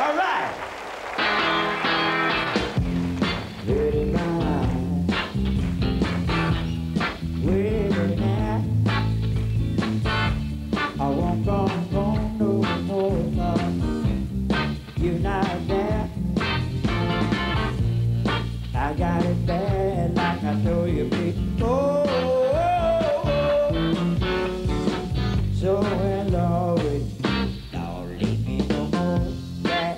All right. Ready now. Waiting now. I won't go no more. You're not there. I got it bad like I told you before. So in love with you, don't leave me no more. Yeah.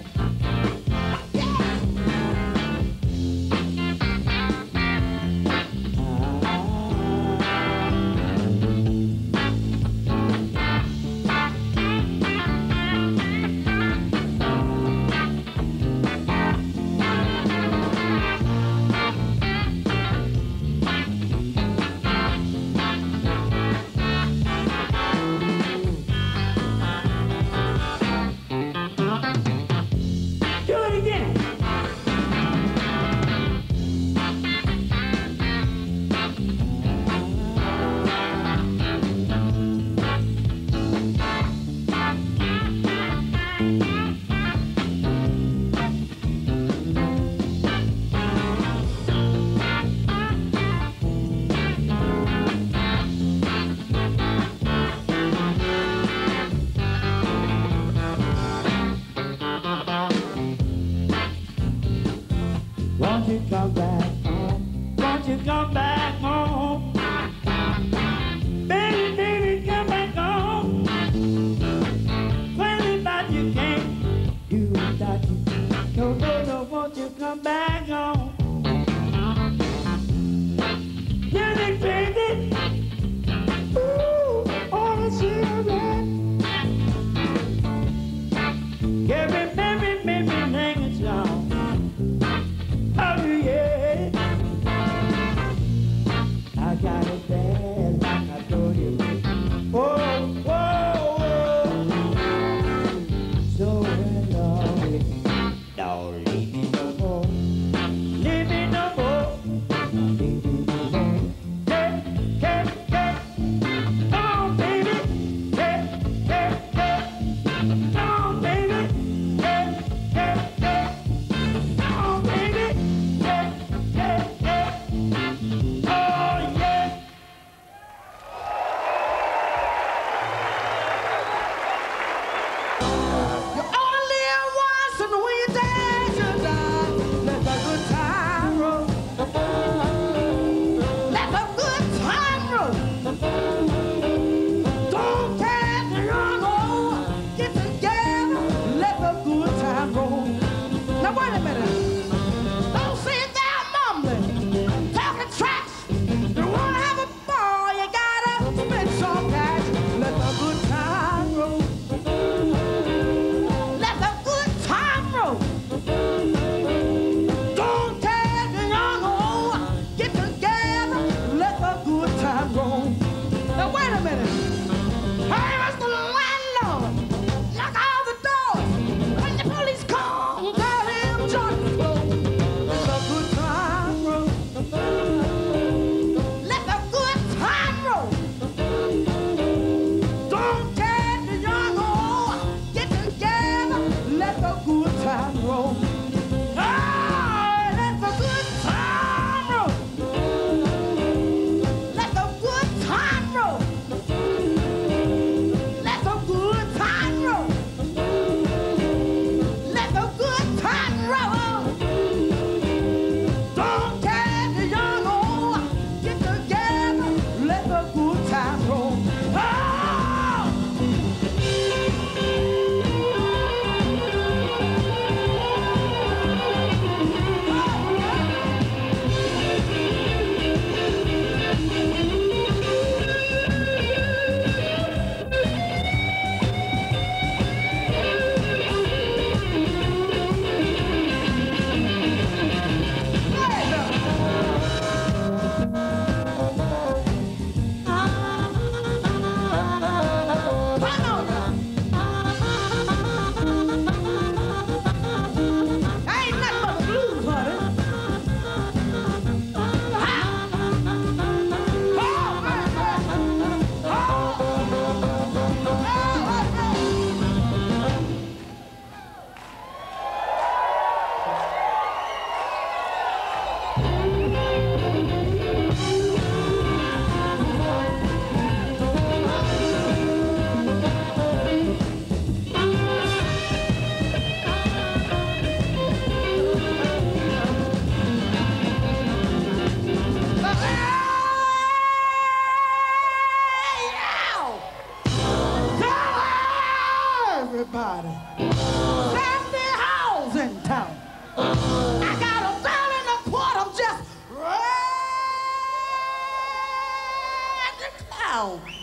Won't you come back home? Won't you come back home? Baby, baby, come back home. Crazy about you can't do without you. No, no, no, won't you come back home? You're the crazy. Ooh, all the children. Every baby, baby, sing a song. Oh yeah, I got it bad like I told you. Whoa, whoa, whoa. So in love with you, don't leave me no more. Leave me no more. Leave me no more. Hey, hey, hey. Come on, baby. Hey, hey, hey. Come on, baby. Hey, hey, hey. Come on, baby. Lock all the doors. When the police come, tell him, John. everybody. Sandy Hall's in town. I got a girl in the court, I'm just ready to clown.